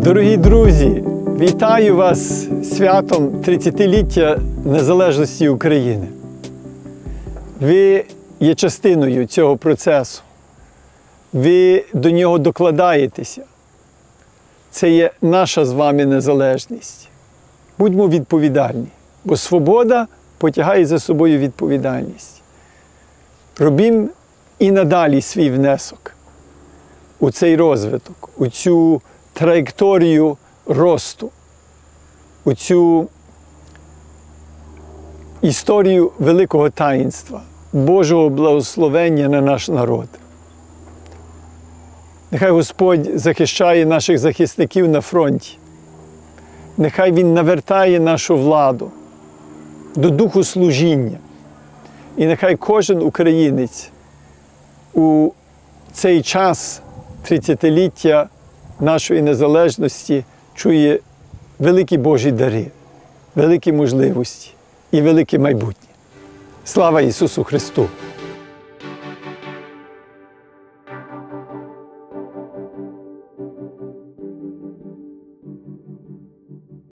Дорогі друзі, вітаю вас з святом 30-ліття незалежності України. Ви є частиною цього процесу. Ви до нього докладаєтеся. Це є наша з вами незалежність. Будьмо відповідальні, бо свобода потягає за собою відповідальність. Робімо і надалі свій внесок у цей розвиток, у цю траєкторію росту, у цю історію великого таїнства, Божого благословення на наш народ. Нехай Господь захищає наших захисників на фронті. Нехай Він навертає нашу владу до духу служіння. І нехай кожен українець у цей час 30-ліття нашої незалежності чує великі Божі дари, великі можливості і велике майбутнє. Слава Ісусу Христу!